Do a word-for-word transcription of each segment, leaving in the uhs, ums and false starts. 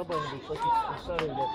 барабане будет классический старый лет.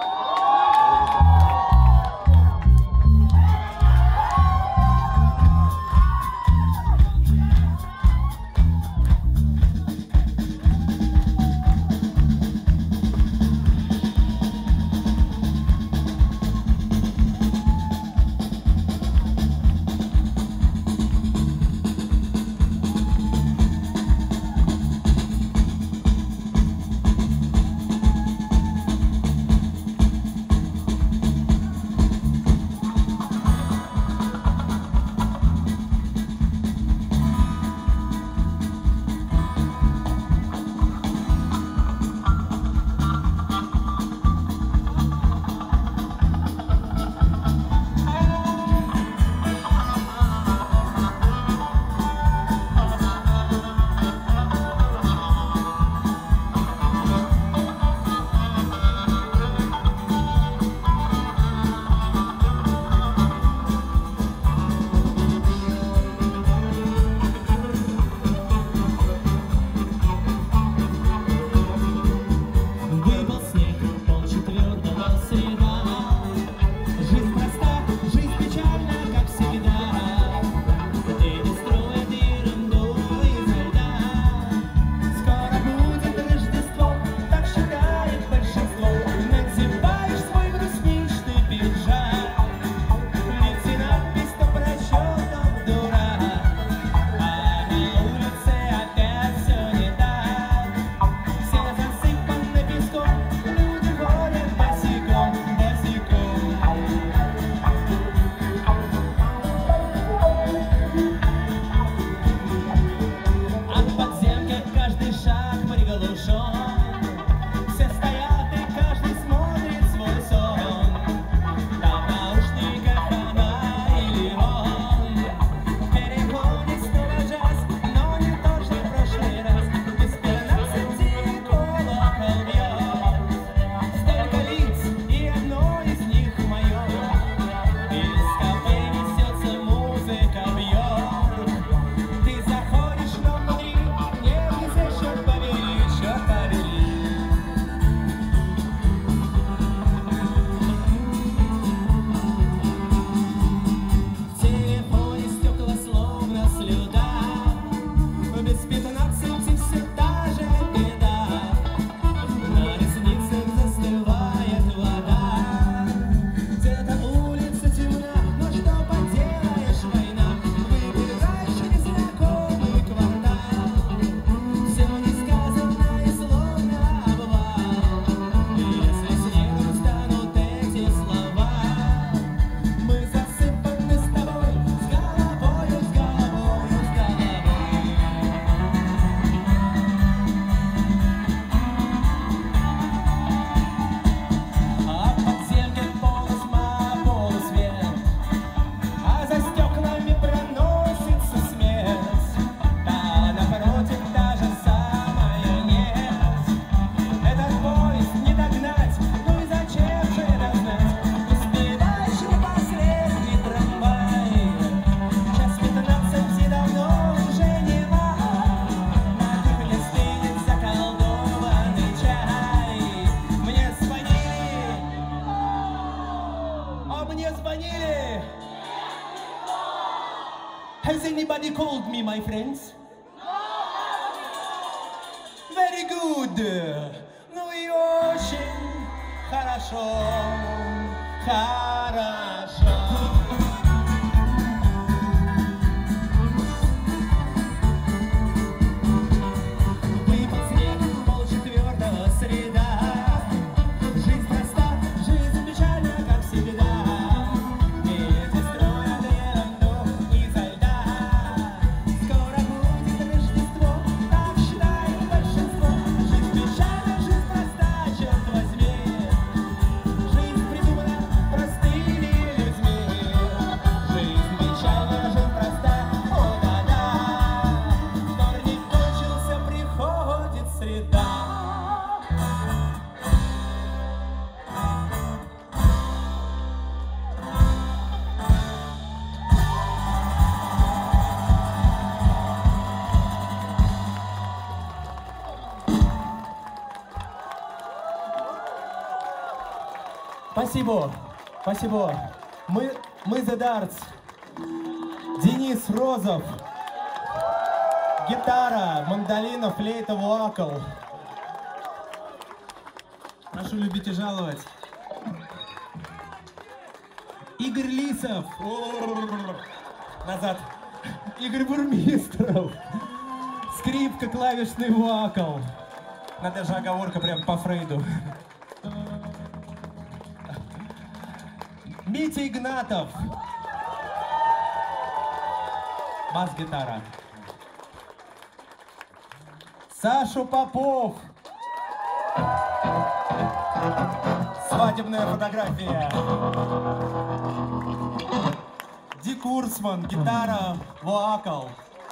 Has anybody called me, my friends? Very good. Ну и очень хорошо, хорошо. Простые Спасибо, спасибо. Мы, мы The Darts. Денис Розов. Гитара, мандолина, флейта, вокал. Прошу любить и жаловать. Игорь Лисов. Назад. Игорь Бурмистров. Скрипка, клавишный вокал. Надо же оговорка прям по Фрейду. Митя Игнатов. Бас-гитара. Саша Попов. Свадебная фотография. Ди Курсман. Гитара, вокал.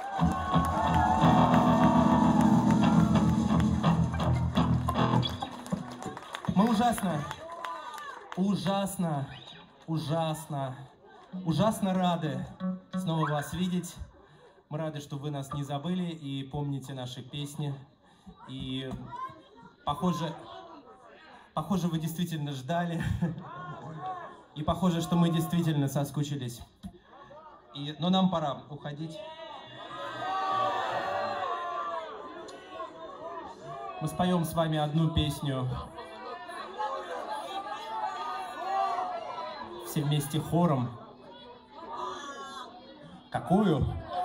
Мы ужасно, ужасно, ужасно, ужасно рады снова вас видеть. Мы рады, что вы нас не забыли и помните наши песни. И похоже, похоже, вы действительно ждали. И похоже, что мы действительно соскучились. И, но нам пора уходить. Мы споем с вами одну песню. Все вместе хором. Какую?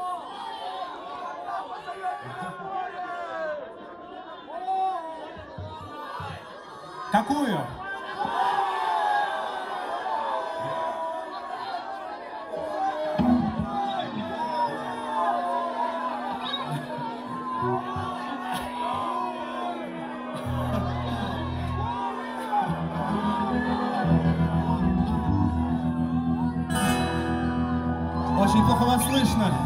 Какую? Очень плохо вас слышно.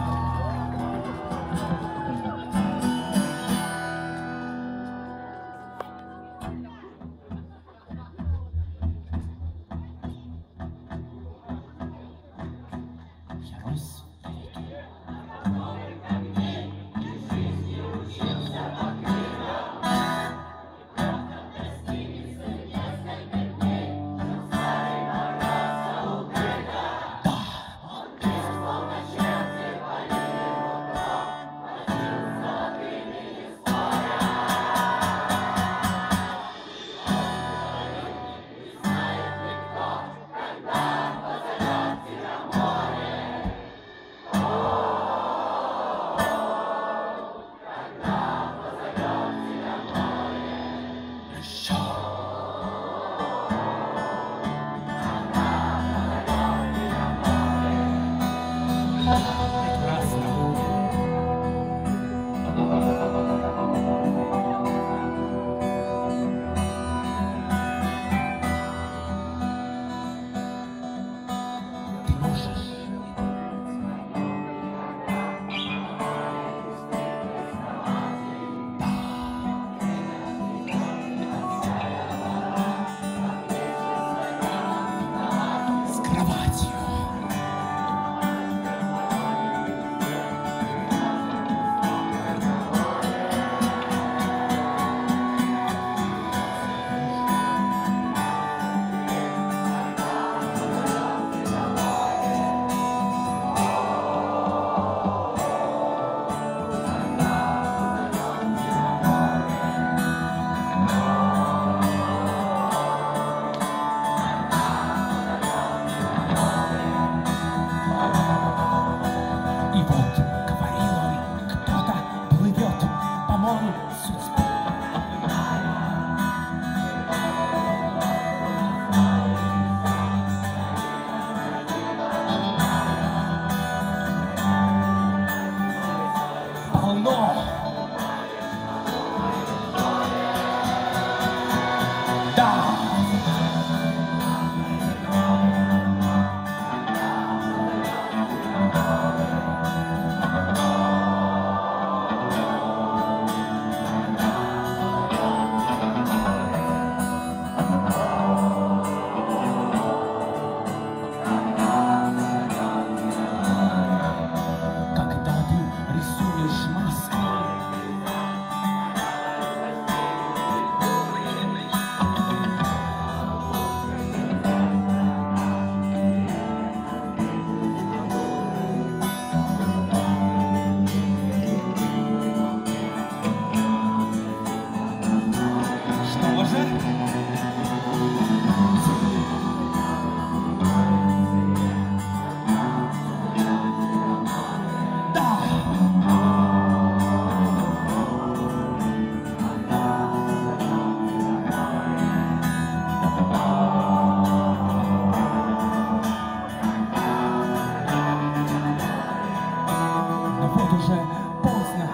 уже поздно.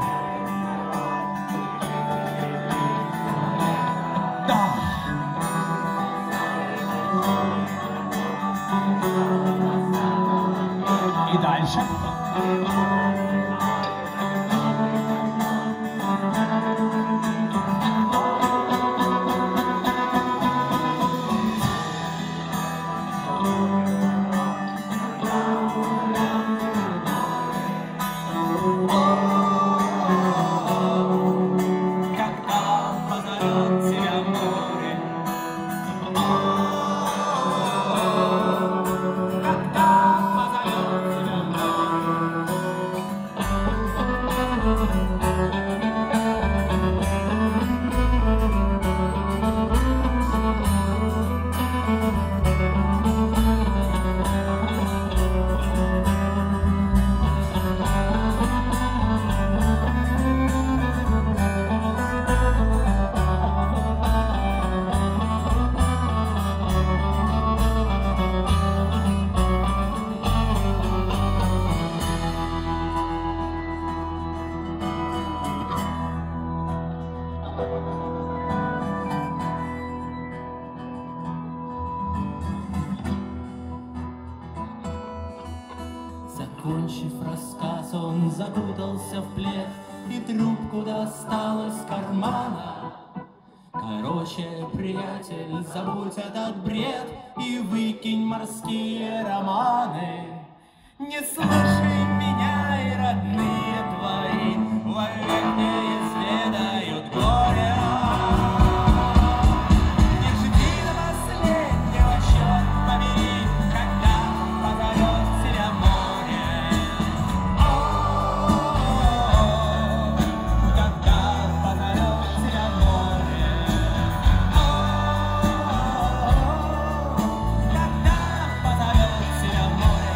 Да. И дальше. Закончив рассказ, он закутался в плед и трубку достал из кармана. Короче, приятель, забудь этот бред и выкинь морские романы. Не слушай меня и родные твои вовек не изведают горя. Не жди до последнего, черт побери, когда позовет тебя море. О, когда позовет тебя море. О, когда позовет тебя море.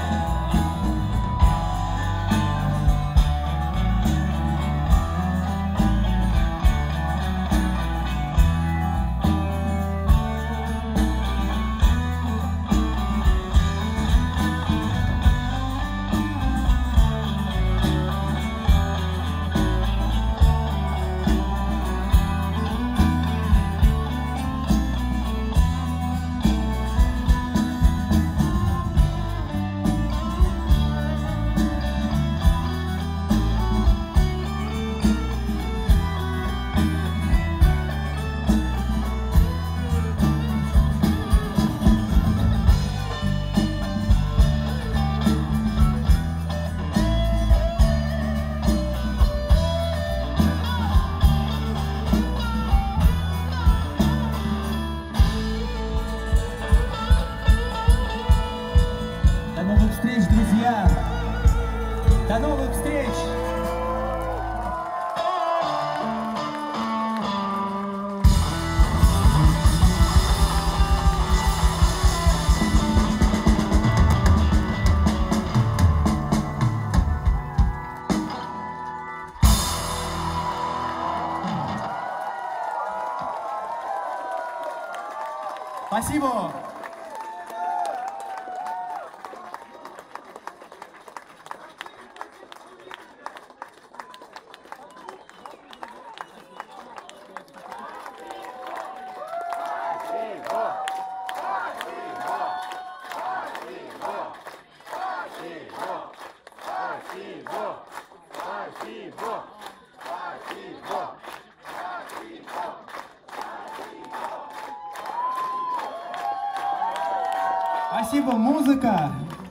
До новых встреч, друзья! До новых встреч! Спасибо! Спасибо, музыка!